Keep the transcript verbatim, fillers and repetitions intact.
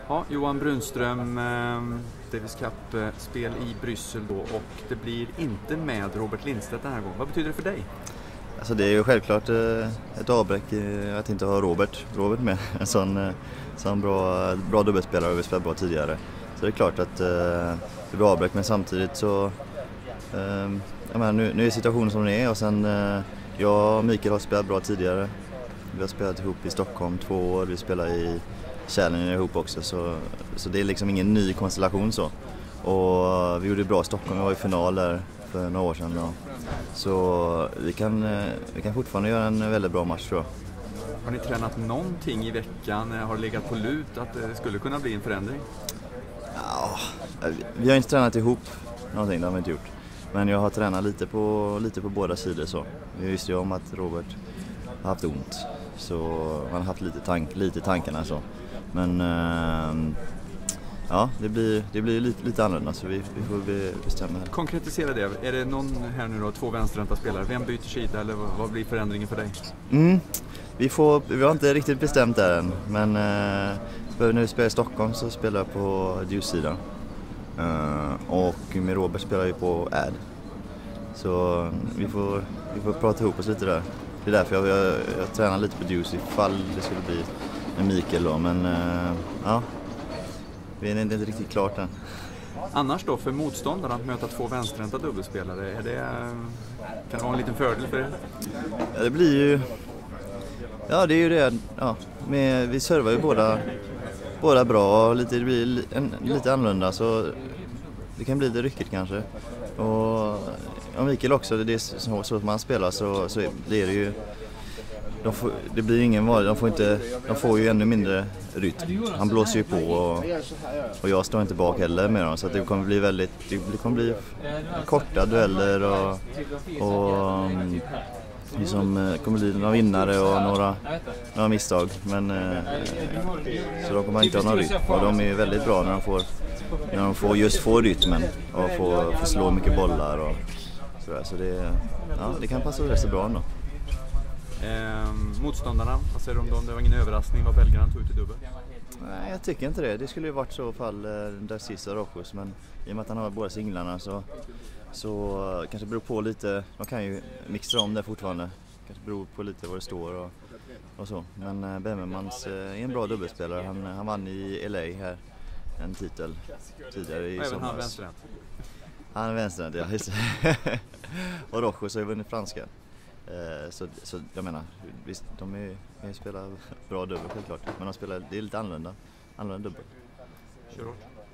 Ja, Johan Brunström, eh, Davis Cup-spel i Bryssel då, och det blir inte med Robert Lindstedt den här gången. Vad betyder det för dig? Alltså det är ju självklart eh, ett avbräck att inte ha Robert, Robert med. En sån, eh, sån bra, bra dubbelspelare och vi spelat bra tidigare. Så det är klart att eh, det blir avbräck, men samtidigt så eh, jag menar, nu, nu är situationen som den är, och sen eh, jag och Mikael har spelat bra tidigare. Vi har spelat ihop i Stockholm två år, vi spelar i Challenger ihop också, så, så det är liksom ingen ny konstellation så. Och vi gjorde bra i Stockholm, vi var i final där för några år sedan. Ja. Så vi kan, vi kan fortfarande göra en väldigt bra match, tror jag. Har ni tränat någonting i veckan? Har det legat på lut att det skulle kunna bli en förändring? Ja, vi har inte tränat ihop någonting, det har vi inte gjort. Men jag har tränat lite på, lite på båda sidor så. Vi visste ju om att Robert har haft ont, så man har haft lite, tank, lite tankarna så. Men äh, ja, det blir, det blir lite, lite annorlunda, så vi, vi får bestämma här. Konkretisera det. Är det någon här nu då, två vänsterhänta spelare? Vem byter sida, eller vad, vad blir förändringen för dig? Mm, vi, får, vi har inte riktigt bestämt det än, men äh, när vi spelar i Stockholm så spelar jag på Deuce-sidan. Uh, och med Robert spelar vi på Ad. Så vi får, vi får prata ihop oss lite där. Det är därför jag, jag, jag tränar lite på Deuce ifall det skulle bli med Mikael då. Men uh, ja, vi är inte riktigt klart än. Annars då, för motståndarna att möta två vänsterhänta dubbelspelare, är det, kan det vara en liten fördel för er? Ja, det blir ju... Ja, det är ju det. Ja, med, vi servar ju båda... Båda bra och lite, det blir en, lite annorlunda, så det kan bli lite ryckigt kanske. Och ja, Mikael också, det är så, så att man spelar så, så blir det ju... De får, det blir ingen val, de får, inte, de får ju ännu mindre rytm. Han blåser ju på och, och jag står inte bak heller med dem, så att det kommer bli väldigt... Det kommer bli korta dueller och... och liksom kommer bli några vinnare och några, några misstag, men eh, så de kommer inte ha någon rytm, och de är väldigt bra när de får, när de får just få rytmen och får, får slå mycket bollar och sådär, så det, ja, det kan passa rätt så bra ändå. Eh, motståndarna, vad säger du om dem? Det var ingen överraskning vad belgarna tog ut i dubbel? Nej, jag tycker inte det. Det skulle ju varit så fall eh, där sista Rochus, men i och med att han har båda singlarna så Så kanske beror på lite, man kan ju mixa om det fortfarande. Kanske beror på lite vad det står och, och så. Men äh, Bemmermans är en bra dubbelspelare. Han, han vann i L A här en titel tidigare i somras. Även han vänsterhänt? Han är vänsterhänt, ja. Just. Och Rochus har ju vunnit franska. Eh, så, så jag menar, visst, de är, de spelar bra dubbel självklart. Men de spelar, det är lite annorlunda, annorlunda dubbel. Kör hårt.